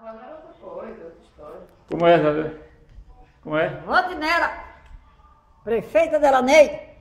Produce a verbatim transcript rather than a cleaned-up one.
Agora é outra coisa, outra história. Como é, Zé? Como é? Vote nela. Prefeita Delaney.